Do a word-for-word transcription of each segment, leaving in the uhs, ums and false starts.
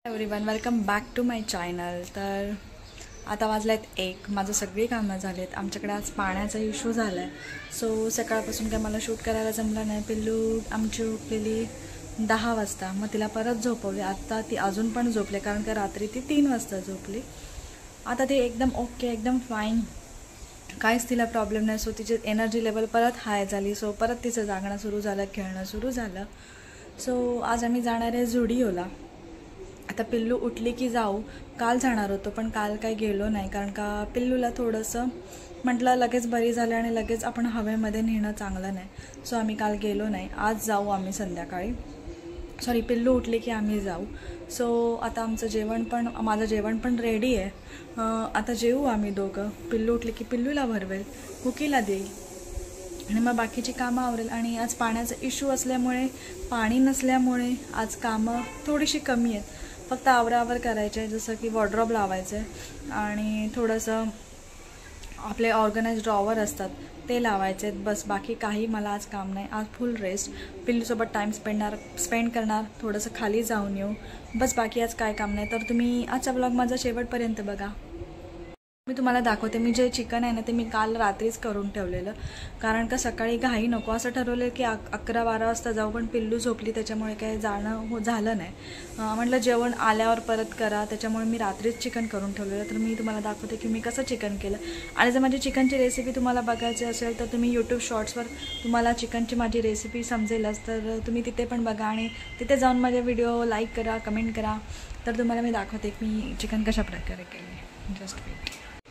Everyone, welcome back to my channel. तर आता वाजलेत एक, माझं सगळी कामं झालेत. आमच्याकडे आज पाण्याचा इश्यू झाला आहे, सो सकाळपासून काय मला शूट करायला जमलं नाही. पिल्लू आमची उठलेली दहा वाजता, मग तिला परत झोपवली. आता ती अजून पण झोपले, कारण का रात्री ती तीन वाजता झोपली. आता ती एकदम ओके, एकदम फाईन, काहीच तिला प्रॉब्लेम नाही. सो तिची एनर्जी लेवल परत हाय झाली. सो परत तिचं जागणं सुरू झालं, खेळणं सुरू झालं. सो आज आम्ही जाणार आहे झुडिओला. आता पिल्लू उठली की जाऊ. काल जाणार होतो, पण काल काही गेलो नाही, कारण का पिल्लूला थोडंसं म्हटलं लगेच बरी झालं आणि लगेच आपण हवेमध्ये नेणं चांगलं नाही. सो आम्ही काल गेलो नाही. आज जाऊ आम्ही संध्याकाळी. सॉरी, पिल्लू उठली की आम्ही जाऊ. सो आता आमचं जेवण पण माझं जेवण पण रेडी आहे. आता जेवू आम्ही दोघं. पिल्लू उठली की पिल्लूला भरवेल, कुकीला देईल आणि मग बाकीची कामं आवरेल. आणि आज पाण्याचा इश्यू असल्यामुळे, पाणी नसल्यामुळे आज कामं थोडीशी कमी आहेत. फक्त आवरावर करायचं आहे, जसं की वॉर्डरोब लावायचं आहे आणि थोडंसं आपले ऑर्गनाइज ड्रॉवर असतात ते लावायचे आहेत. बस बाकी काही मला आज काम नाही. आज फुल रेस्ट, पिल्लूसोबत टाईम स्पेंडणार स्पेंड करणार, थोडंसं खाली जाऊन येऊ, बस. बाकी आज काय काम नाही. तर तुम्ही आजचा ब्लॉग माझा शेवटपर्यंत बघा. मी तुम्हाला दाखवते. मी जे चिकन आहे ना, ते मी काल रात्रीच करून ठेवलेलं, कारण का सकाळी घाई नको. असं ठरवलं की अक अकरा बारा वाजता जाऊ, पण पिल्लू झोपली त्याच्यामुळे काही जाणं हो झालं नाही. म्हटलं जेवण आल्यावर परत करा, त्याच्यामुळे मी रात्रीच चिकन करून ठेवलेलं. तर मी तुम्हाला दाखवते की मी कसं चिकन केलं. आणि जर माझी चिकनची रेसिपी तुम्हाला बघायची असेल तर तुम्ही यूट्यूब शॉर्ट्सवर तुम्हाला चिकनची माझी रेसिपी समजेलच, तर तुम्ही तिथे पण बघा आणि तिथे जाऊन माझे व्हिडिओ लाईक करा, कमेंट करा. तर तुम्हाला मी दाखवते की मी चिकन कशा प्रकारे केले. Just wait.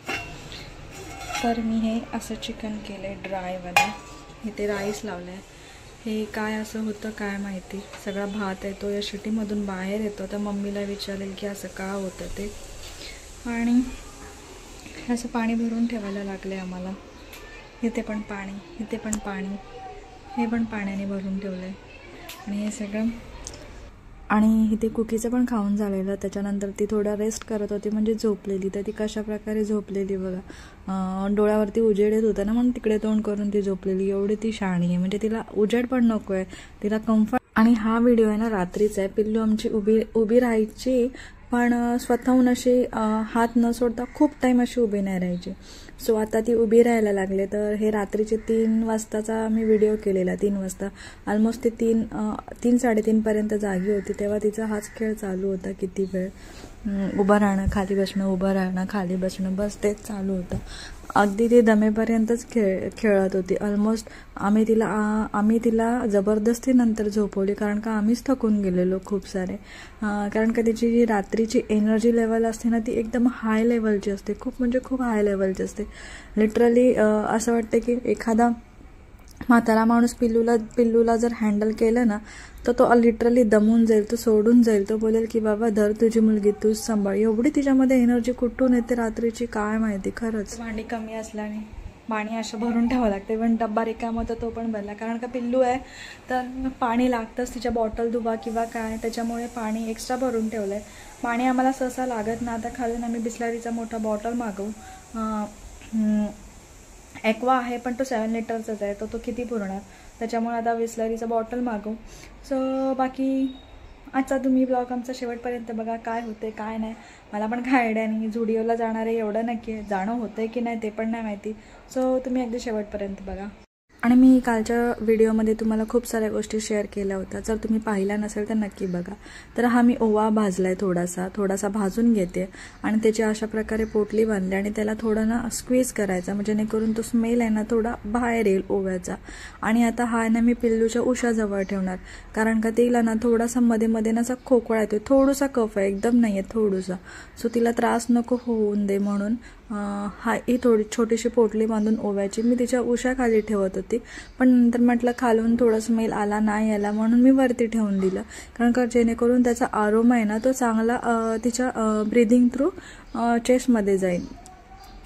तर मी हे असं चिकन केलं आहे ड्रायवाला. इथे राईस लावलं आहे. हे काय असं होतं काय माहिती, सगळा भात आहे तो या शिटीमधून बाहेर येतो. तर मम्मीला विचारेल की असं का होतं ते. आणि असं पाणी भरून ठेवायला लागलं आहे आम्हाला. इथे पण पाणी, इथे पण पाणी, हे पण पाण्याने भरून ठेवलं आहे. आणि हे सगळं, आणि इथे कुकीचं पण खाऊन झालेलं. त्याच्यानंतर ती थोडा रेस्ट करत होती, म्हणजे झोपलेली. तर ती कशा प्रकारे झोपलेली बघा. डोळ्यावरती उजेड येत होता ना, म्हणून तिकडे तोंड करून ती झोपलेली. एवढी ती शहाणी आहे, म्हणजे तिला उजेड पण नको आहे, तिला कम्फर्ट. आणि हा व्हिडिओ आहे ना रात्रीचा आहे. पिल्लू आमची उभी उभी राहायची, पण स्वतःहून अशी हात न सोडता खूप टाईम अशी उभी नाही राहायची. सो आता ती उभी राहायला लागले. तर हे रात्रीचे तीन वाजताचा मी व्हिडिओ केलेला. तीन वाजता ऑलमोस्ट ती तीन तीन साडेतीनपर्यंत जागी होती. तेव्हा तिचा हाच खेळ चालू होता. किती वेळ उभं राहणं, खाली बसणं, उभं राहणं, खाली बसणं, बस तेच चालू होतं. अगदी ती दमेपर्यंतच खेळ खेळत होती. ऑलमोस्ट आम्ही तिला आम्ही तिला जबरदस्ती नंतर झोपवली, कारण का आम्हीच थकून गेलेलो खूप सारे. कारण का तिची जी रात्रीची एनर्जी लेवल असते ना, ती एकदम हाय लेवलची असते. खूप म्हणजे खूप हाय लेवलची असते. लिटरली असं वाटतं की एखादा म्हातारा माणूस पिल्लूला पिल्लूला जर हँडल केलं ना, तर तो लिटरली दमून जाईल, तो सोडून जाईल. तो बोलेल की बाबा धर तुझी मुलगी, तूच सांभाळ. एवढी तिच्यामध्ये एनर्जी कुठून येते रात्रीची काय माहिती. खरंच भांडी कमी असल्याने पाणी असं भरून ठेवावं लागते. पण डब्बा रिकामा होता तो पण भरला, कारण का पिल्लू आहे तर पाणी लागतंच. तिच्या बॉटल धुवा किंवा काय, त्याच्यामुळे पाणी एक्स्ट्रा भरून ठेवलं आहे. पाणी आम्हाला सहसा लागत ना. आता खालून आम्ही बिस्लरीचा मोठा बॉटल मागवू. ॲक्वा आहे, पण तो सेवन लिटरचाच आहे, तो तो किती पुरणार, त्याच्यामुळे आता बिस्लरीचा बॉटल मागवू. सो बाकी आजचा तुम्ही ब्लॉग आमचा शेवटपर्यंत बघा. काय होते काय नाही मला पण काय आयडिया नाही. झुडिओला जाणार आहे एवढं नक्की आहे, जाणं होतं की नाही ते पण नाही माहिती. सो तुम्ही अगदी शेवटपर्यंत बघा. आणि मी कालच्या व्हिडिओमध्ये तुम्हाला खूप साऱ्या गोष्टी शेअर केल्या होत्या. जर तुम्ही पाहिला नसेल तर नक्की बघा. तर हा मी ओवा भाजला आहे, थोडासा थोडासा भाजून घेते आणि त्याची अशा प्रकारे पोटली बांधली आणि त्याला थोडं ना स्क्वीज करायचा, म्हणजे जेणेकरून तो स्मेल आहे ना थोडा बाहेर येईल ओव्याचा. आणि आता हा ना मी पिल्लूच्या उशाजवळ ठेवणार, कारण का तिला ना थोडासा मध्ये मध्ये ना असा खोकळा येतो. थोडासा कफ आहे, एकदम नाही आहे, थोडासा. सो तिला त्रास नको होऊन दे म्हणून हा ही थोडी छोटीशी पोटली बांधून ओव्याची मी तिच्या उशाखाली ठेवत होती. पण नंतर म्हटलं खालून थोडा स्मेल आला नाही आला, म्हणून मी वरती ठेवून दिलं, कारण का जेणेकरून त्याचा आरोमा आहे ना तो चांगला तिच्या ब्रीदिंग थ्रू चेस्टमध्ये जाईल.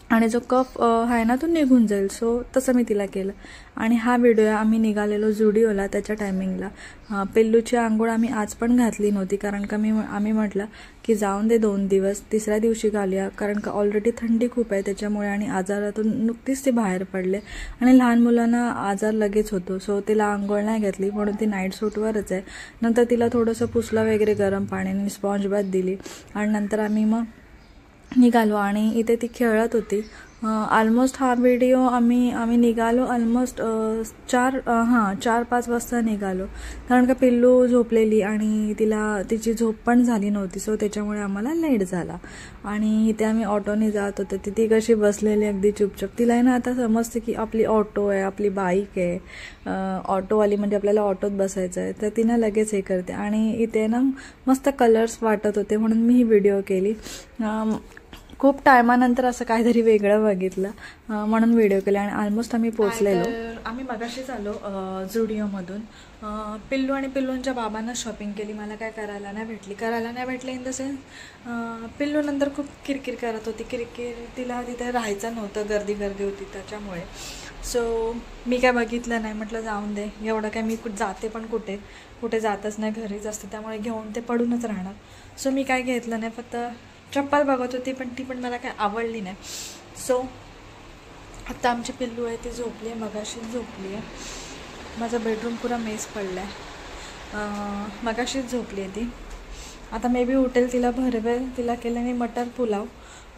आणि जो कफ आहे ना तो निघून जाईल. सो तसं मी तिला केलं. आणि हा व्हिडिओ आम्ही निघालेलो जुडिओला त्याच्या टायमिंगला. पिल्लूची आंघोळ आम्ही आज पण घातली नव्हती, कारण का मी आम्ही म्हटलं की जाऊन दे दोन दिवस, तिसऱ्या दिवशी घालूया, कारण का ऑलरेडी थंडी खूप आहे त्याच्यामुळे, आणि आजारातून नुकतीच ते बाहेर पडले आणि लहान मुलांना आजार लगेच होतो. सो तिला आंघोळ नाही घातली, म्हणून ती नाईट सूटवरच आहे. नंतर तिला थोडंसं पुसलं वगैरे गरम पाण्याने, स्पॉन्ज बाथ दिली आणि नंतर आम्ही मग निघालो. आणि इथे ती खेळत होती. ऑलमोस्ट हा व्हिडिओ आम्ही आम्ही निघालो ऑलमोस्ट चार हां चार पाच वाजता निघालो, कारण का पिल्लू झोपलेली आणि तिला तिची झोप पण झाली नव्हती. सो त्याच्यामुळे आम्हाला लेट झाला. आणि इथे आम्ही ऑटोने जात होतो. ती ती कशी बसलेली अगदी चुपचाप. तिला आहे ना आता समजते की आपली ऑटो आहे, आपली बाईक आहे, ऑटोवाली म्हणजे आपल्याला ऑटोत बसायचं आहे, तर तिनं लगेच हे करते. आणि इथे ना मस्त कलर्स वाटत होते म्हणून मी ही व्हिडिओ केली. खूप टायमानंतर असं काहीतरी वेगळं बघितलं म्हणून व्हिडिओ केला. आणि ऑलमोस्ट आम्ही पोचलेलो. आम्ही मगाशीच आलो जुडिओमधून. पिल्लू आणि पिल्लूंच्या बाबांना शॉपिंग केली. मला काय करायला नाही भेटली करायला नाही भेटली इन द सेन्स पिल्लू नंतर खूप किरकिर करत होती. किरकिर तिला तिथे राहायचं नव्हतं, गर्दी गर्दी होती त्याच्यामुळे. सो मी काय बघितलं नाही, म्हटलं जाऊन दे, एवढं काय मी कुठं जाते पण कुठे कुठे जातच नाही, घरीच असते, त्यामुळे घेऊन ते पडूनच राहणार. सो मी काय घेतलं नाही, फक्त चप्पल बघत होती, पण ती पण मला काय आवडली नाही. सो आता आमची पिल्लू आहे ती झोपली आहे, मगाशीच झोपली आहे. माझा बेडरूम पुरा मेस पडला आहे. मगाशीच झोपली आहे ती. आता मे बी उठेल, तिला भरवेल. तिला केलं मी मटर पुलाव.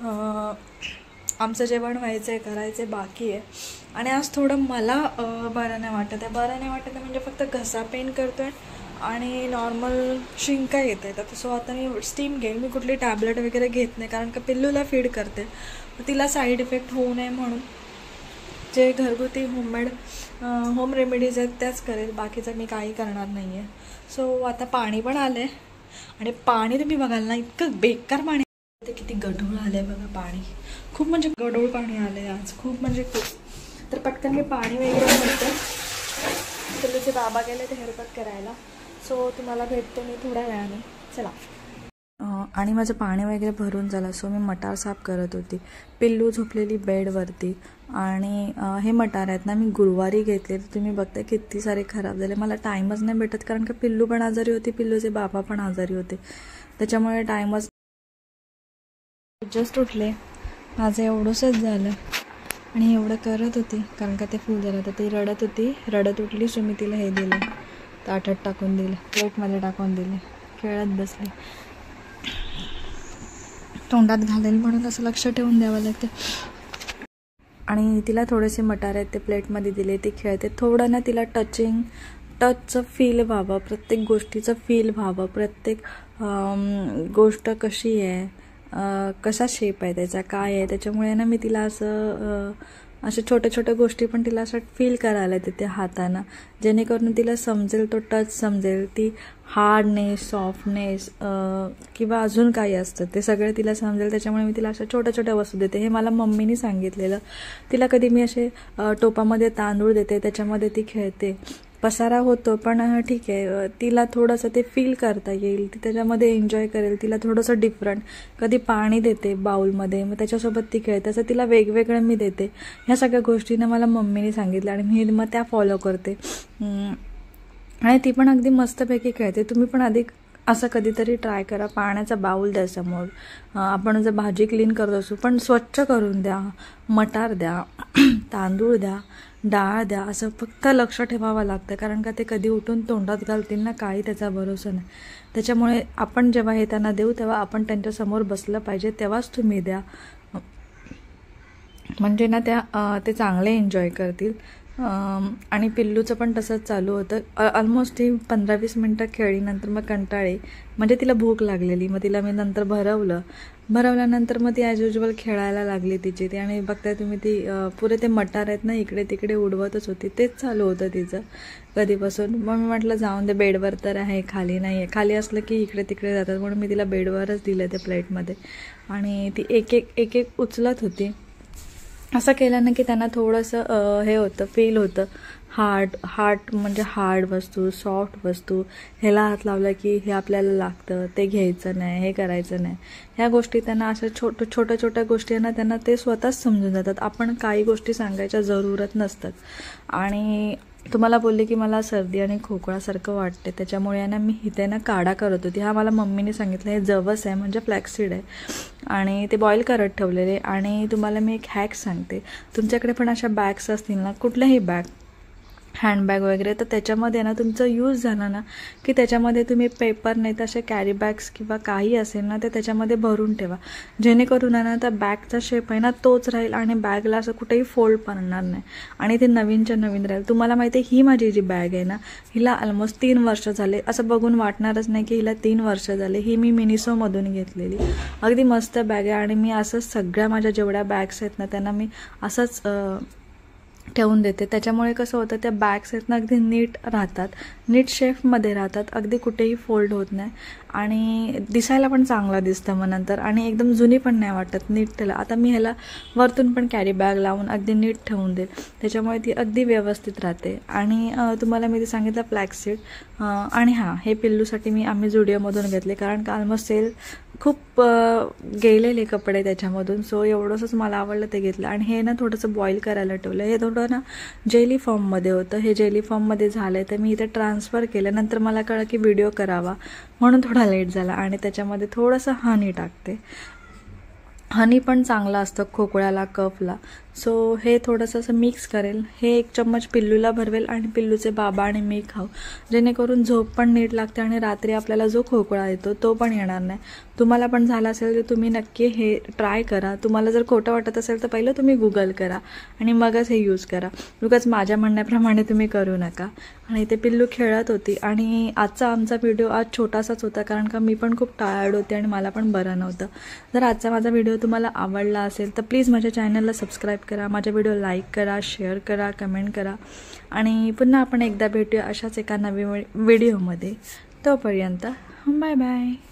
आमचं जेवण व्हायचं आहे, करायचं आहे, बाकी आहे. आणि आज थोडं मला बरं नाही वाटत आहे. बरं नाही वाटत आहे म्हणजे फक्त घसा पेन करतो आहे आणि नॉर्मल शिंका येत आहे. तर सो आता मी स्टीम घेईल. मी कुठली टॅबलेट वगैरे घेत नाही, कारण का पिल्लूला फीड करते, तिला साईड इफेक्ट होऊ नये म्हणून जे घरगुती होममेड होम रेमेडीज आहेत त्याच करेल, बाकीचं मी काही करणार नाही आहे. सो आता पाणी पण आलं आहे. आणि पाणी तुम्ही बघाल ना, इतकं बेकार पाणी, ते किती गढूळ आलं आहे बघा पाणी. खूप म्हणजे गढूळ पाणी आलं आहे आज, खूप म्हणजे खूप. तर पटकन मी पाणी वगैरे भरते. पिल्लूचे बाबा गेले ते हेअरकट करायला. सो तुम्हाला भेटते मी थोड्या वेळाने. चला. आणि माझं पाणी वगैरे भरून झालं. सो मी मटार साफ करत होती. पिल्लू झोपलेली बेडवरती. आणि हे मटार आहेत ना मी गुरुवारी घेतले. तर तुम्ही बघताय किती सारे खराब झाले. मला टाईमच नाही भेटत, कारण का पिल्लू पण आजारी होती, पिल्लूचे बाबा पण आजारी होते, त्याच्यामुळे टाईमच. जस्ट उठले, माझं एवढंच झालं. आणि एवढं करत होती, कारण का ते फुल झालं. तर ती रडत होती, रडत उठली. सो मी तिला हे दिलं, ताटात टाकून दिलं, प्लेटमध्ये टाकून दिले, खेळत बसली. तोंडात घालेल म्हणून असं लक्ष ठेवून द्यावं लागते. आणि तिला थोडेसे मटार आहेत ते प्लेटमध्ये दिले, ती खेळते. थोडं ना तिला टचिंग टचचं फील व्हावं, प्रत्येक गोष्टीचं फील व्हावं, प्रत्येक गोष्ट कशी आहे, कसा शेप आहे त्याचा, काय आहे. त्याच्यामुळे ना मी तिला असं अशा छोट्या छोट्या गोष्टी पण तिला असं फील करायला देते हातानं, जेणेकरून तिला समजेल, तो टच समजेल, ती हार्डनेस, सॉफ्टनेस किंवा अजून काही असतं ते सगळं तिला समजेल. त्याच्यामुळे मी तिला अशा छोट्या छोट्या वस्तू देते. हे मला मम्मीनी सांगितलेलं. तिला कधी मी असे टोपामध्ये तांदूळ देते, त्याच्यामध्ये ती खेळते. पसारा होतो पण ठीक आहे, तिला थोडंसं ते फील करता येईल, ती त्याच्यामध्ये एन्जॉय करेल. तिला थोडंसं डिफरंट, कधी पाणी देते बाउलमध्ये, मग त्याच्यासोबत ती खेळते. असं तिला वेगवेगळं मी देते. ह्या सगळ्या गोष्टींना मला मम्मीने सांगितलं आणि मी मग त्या फॉलो करते. आणि ती पण अगदी मस्तपैकी खेळते. तुम्ही पण आधी असं कधीतरी ट्राय करा. पाण्याचा बाउल द्या समोर. आपण जर भाजी क्लीन करत असू पण स्वच्छ करून द्या. मटार द्या, तांदूळ द्या, डाळ द्या, असं फक्त लक्ष ठेवावं लागतं, कारण का ते कधी उठून तोंडात घालतील ना, काही त्याचा भरोसा नाही. त्याच्यामुळे आपण जेव्हा हे त्यांना देऊ तेव्हा आपण त्यांच्यासमोर बसलं पाहिजे, तेव्हाच तुम्ही द्या, म्हणजे ना त्या ते चांगले एन्जॉय करतील. आणि पिल्लूचं पण तसंच चालू होतं. ऑलमोस्ट ती पंधरा वीस मिनटं खेळली, नंतर मग कंटाळी, म्हणजे तिला भूक लागलेली. मग तिला मी नंतर भरवलं. भरवल्यानंतर मग ती ॲज युजल खेळायला लागली तिची ती. आणि बघताय तुम्ही ती पुरे ते मटार आहेत ना इकडे तिकडे उडवतच होती. तेच चालू होतं तिचं कधीपासून. मग मी म्हटलं जाऊन दे, बेडवर तर आहे, खाली नाही आहे. खाली असलं की इकडे तिकडे जातात, म्हणून मी तिला बेडवरच दिलं ते प्लेटमध्ये. आणि ती एक एक एक एक उचलत होती. असं केल्यानं की त्यांना थोडंसं हे होतं, फील होतं हार्ड हार्ड म्हणजे हार्ड वस्तू, सॉफ्ट वस्तू, ह्याला हात लावला की हे आपल्याला लागतं, ते घ्यायचं नाही, हे करायचं नाही, ह्या गोष्टी त्यांना अशा छोट छोट्या छोट्या गोष्टी आहे ना त्यांना ते स्वतःच समजून जातात. आपण काही गोष्टी सांगायच्या जरूरत नसतात. आणि तुम्हाला बोलले की मला सर्दी आणि खोकळासारखं वाटते, त्याच्यामुळे ना मी इथे ना काढा करत होती. हा मला मम्मीने सांगितलं, हे जवस आहे म्हणजे फ्लॅक्सीड आहे आणि ते बॉईल करत ठेवलेले. आणि तुम्हाला मी एक हॅक सांगते, तुमच्याकडे पण अशा बॅग्स असतील ना, कुठल्याही बॅग, हँडबॅग वगैरे, तर त्याच्यामध्ये ना तुमचं यूज झालं ना की त्याच्यामध्ये तुम्ही पेपर नाही तर असे कॅरी बॅग्स किंवा काही असेल ना ते त्याच्यामध्ये भरून ठेवा, जेणेकरून ना त्या बॅगचा शेप आहे ना तोच राहील आणि बॅगला असं कुठेही फोल्ड पडणार नाही आणि ते नवीनच्या नवीन राहील. तुम्हाला माहिती आहे, ही माझी जी बॅग आहे ना हिला ऑलमोस्ट तीन वर्ष झाले. असं बघून वाटणारच नाही की हिला तीन वर्ष झाले. ही मी मिनिसोमधून घेतलेली, अगदी मस्त बॅग आहे. आणि मी असंच सगळ्या माझ्या जेवढ्या बॅग्स आहेत ना त्यांना मी असंच ठेवून देते. त्याच्यामुळे कसं होतं, त्या बॅग्स आहेत ना अगदी नीट राहतात, नीट शेपमध्ये राहतात, अगदी कुठेही फोल्ड होत नाही आणि दिसायला पण चांगला दिसतं मग नंतर. आणि एकदम जुनी पण नाही वाटत, नीट त्याला. आता मी ह्याला वरतून पण कॅरी बॅग लावून अगदी नीट ठेवून देईल, त्याच्यामुळे ती अगदी व्यवस्थित राहते. आणि तुम्हाला मी ते सांगितलं फ्लॅक्सीड. आणि हां, हे पिल्लूसाठी मी आम्ही झुडिओमधून घेतले, कारण का ऑलमोस्ट सेल खूप गेलेले कपडे त्याच्यामधून, सो एवढंसंच मला आवडलं ते घेतलं. आणि हे ना थोडंसं बॉईल करायला ठेवलं. हे थोडं ना जेली फॉर्ममध्ये होतं, हे जेली फॉर्ममध्ये झालं आहे तर मी इथे ट्रान्सफर केलं. नंतर मला कळलं की व्हिडिओ करावा म्हणून थोडा लेट झाला. आणि त्याच्यामध्ये थोडंसं हनी टाकते. हनी पण चांगलं असतं खोकळ्याला, कफला. सो हे थोडंसं असं मिक्स करेल, हे एक चम्मच पिल्लूला भरवेल आणि पिल्लूचे बाबा आणि मी खाऊ, जेणेकरून झोप पण नीट लागते आणि रात्री आपल्याला जो खोकळा येतो तो पण येणार नाही. तुम्हाला पण झाला असेल तर तुम्ही नक्की हे ट्राय करा. तुम्हाला जर खोटं वाटत असेल तर पहिलं तुम्ही गुगल करा आणि मगच हे यूज करा. उगाच माझ्या म्हणण्याप्रमाणे तुम्ही करू नका. आणि ते पिल्लू खेळत होती. आणि आजचा आमचा व्हिडिओ आज छोटासाच होता, कारण का मी पण खूप टायर्ड होते आणि मला पण बरं नव्हतं. जर आजचा माझा व्हिडिओ तुम्हाला आवडला असेल तर प्लीज माझ्या चॅनलला सबस्क्राईब करा, माझ्या व्हिडिओ लाईक करा, शेअर करा, कमेंट करा. आणि पुन्हा आपण एकदा भेटूया अशाच एका नवीन व्हिडिओमध्ये. तोपर्यंत बाय बाय.